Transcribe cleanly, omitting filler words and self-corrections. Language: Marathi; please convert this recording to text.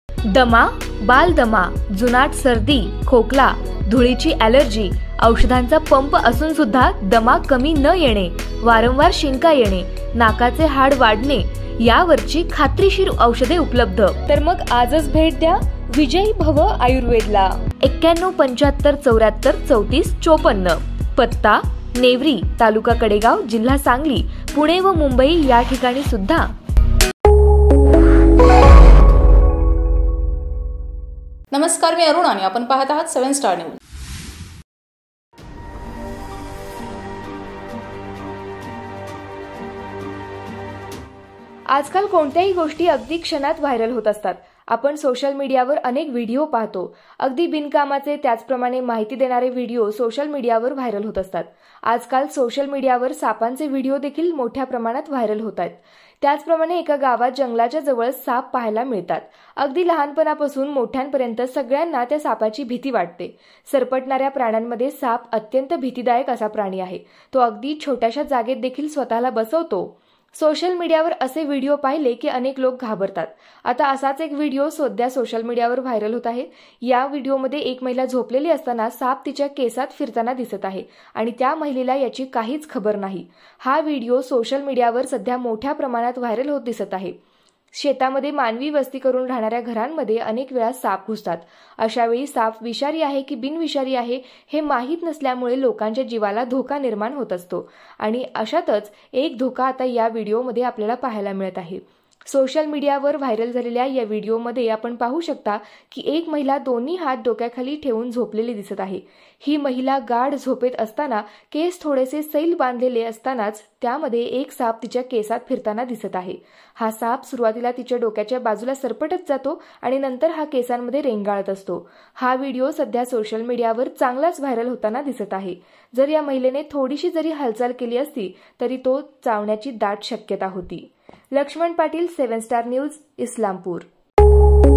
दमा, बालदमा, जुनाट सर्दी, खोकला, धुळीची ॲलर्जी, औषधांचा पंप असून सुद्धा दमा कमी न येणे, वारंवार शिंका येणे, नाकाचे हाड वाढणे यावरची खात्रीशीर औषधे उपलब्ध। तर मग आजच भेट द्या विजयी भव आयुर्वेदला। 91 75 74 34 54। पत्ता नेवरी, तालुका कडेगाव, जिल्हा सांगली, पुणे व मुंबई या ठिकाणी सुद्धा। नमस्कार, मी अरुण आणि आपण पाहत आहात 7 स्टार न्यूज। आजकाल कोणत्याही गोष्टी अगदी क्षणात व्हायरल होत असतात। आपण सोशल मीडियावर अनेक व्हिडिओ पाहतो। अगदी बिनकामाचे त्याचप्रमाणे माहिती देणारे व्हिडिओ सोशल मीडियावर व्हायरल होत असतात। आजकाल सोशल मीडियावर सापांचे व्हिडिओ देखील मोठ्या प्रमाणात व्हायरल होत आहेत। त्याचप्रमाणे एका गावात जंगलाच्या जवळ साप पाहायला मिळतात। अगदी लहानपणापासून मोठ्यांपर्यंत सगळ्यांना त्या सापाची भीती वाटते। सरपटणाऱ्या प्राण्यांमध्ये साप अत्यंत भीतीदायक असा प्राणी आहे। तो अगदी छोट्याशा जागेत देखील स्वतःला बसवतो। सोशल मीडियावर असे व्हिडिओ पाहिले की अनेक लोक घाबरतात। आता असाच एक व्हिडिओ सध्या सोशल मीडियावर व्हायरल होत आहे। या व्हिडिओमध्ये एक महिला झोपलेली असताना साप तिच्या केसात फिरताना दिसत आहे आणि त्या महिलेला याची काहीच खबर नाही। हा व्हिडिओ सोशल मीडियावर सध्या मोठ्या प्रमाणात व्हायरल होत दिसत आहे। शेतामध्ये मानवी वस्ती करून राहणाऱ्या घरांमध्ये अनेक वेळा साप घुसतात। अशा वेळी साप विषारी आहे की बिनविषारी आहे हे माहीत नसल्यामुळे लोकांच्या जीवाला धोका निर्माण होत असतो आणि अशातच एक धोका आता या व्हिडिओमध्ये आपल्याला पाहायला मिळत आहे। सोशल मीडियावर व्हायरल झालेल्या या व्हिडिओमध्ये आपण पाहू शकता की एक महिला दोन्ही हात डोक्याखाली ठेवून झोपलेली दिसत आहे। ही महिला गाढ झोपेत असताना केस थोडेसे सैल बांधलेले असतानाच त्यामध्ये एक साप तिच्या केसात फिरताना दिसत आहे। हा साप सुरुवातीला तिच्या डोक्याच्या बाजूला सरपटत जातो आणि नंतर हा केसांमध्ये रेंगाळत असतो। हा व्हिडिओ सध्या सोशल मीडियावर चांगलाच व्हायरल होताना दिसत आहे। जर या महिलेने थोडीशी जरी हालचाल केली असती तरी तो चावण्याची दाट शक्यता होती। Lakshman Patil, 7 Star News, Islampur.